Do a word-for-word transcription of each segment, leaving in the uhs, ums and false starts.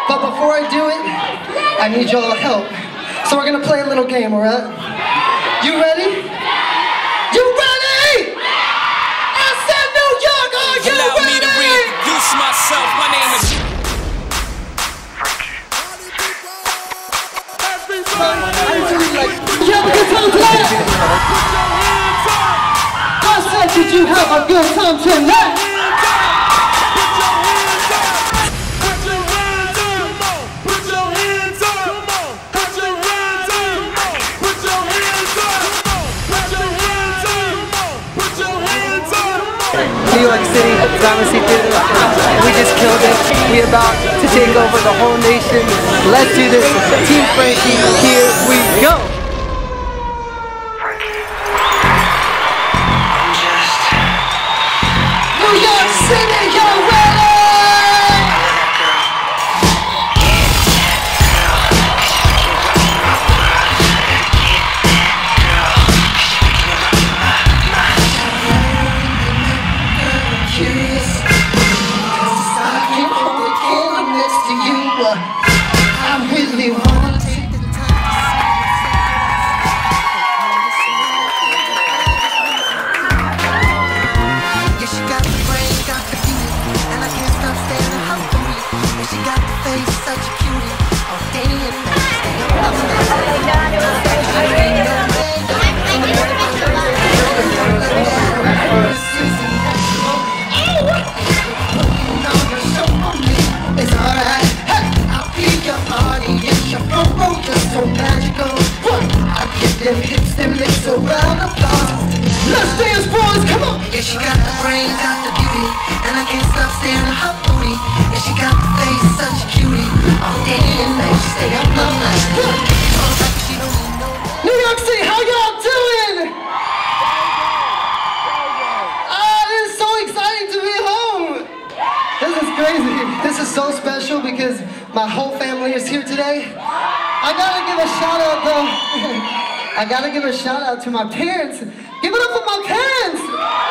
But before I do it, I need y'all help. So we're gonna play a little game, alright? You ready? You ready? I said New York, are you Allow ready? me to reintroduce myself. My name is You have a good time tonight? I said, did you have a good time tonight? New York City, Gramercy Theater. We just killed it. We about to take over the whole nation. Let's do this. Team Frankie, here we go. New York City, you ready? I really want to take the time. Yeah, she got the brain, got the beauty, and I can't stop staring at her booty. And she got the face, such a cutie. All day and night, stay up it's alright. I'll be your audience. Your promo just so magical. I get them hips, them lips around the applause. Let's dance, boys, come on! Yeah, she got the brain, got the beauty, and I can't stop staring at her booty. Yeah, she got the face, such a cutie. All day and night, she stay up all night. New York City, how y'all doing? Ah, it is so exciting to be home. This is crazy. This is so special because my whole family is here today. I gotta give a shout out though. I gotta give a shout out to my parents. Give it up for my parents!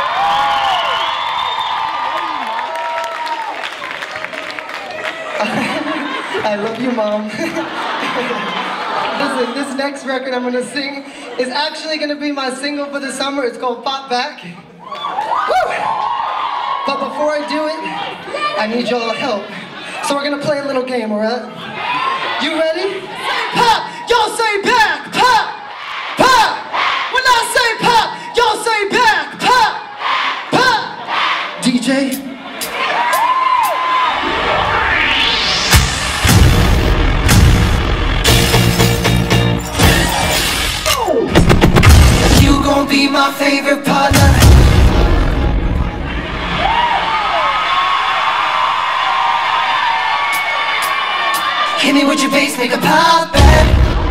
I love you, Mom. Listen, this next record I'm gonna sing is actually gonna be my single for the summer. It's called Pop Back. Woo! But before I do it, I need y'all help. So we're gonna play a little game, alright? You ready? Pop! Y'all say back! Pop! Pop! When I say pop, y'all say back! Pop! Pop! D J? You gon' be my favorite partner. Hit me with your bass, make a pop back.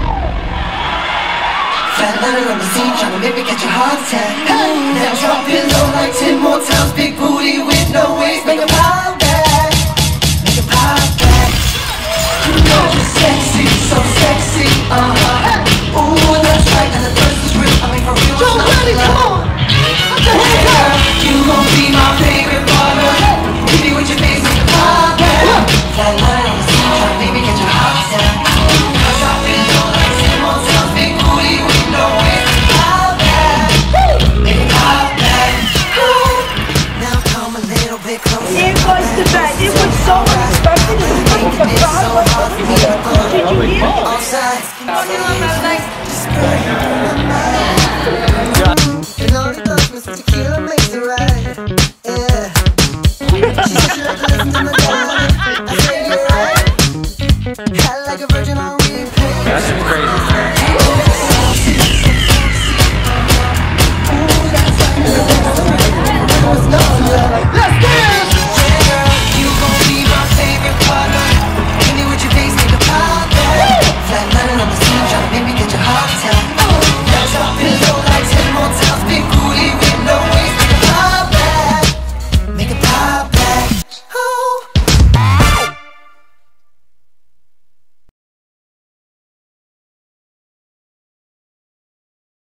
Flatliner on the scene, tryna make me catch a heart attack. Hey, now drop it low like ten more times. Big booty with no waist, make a pop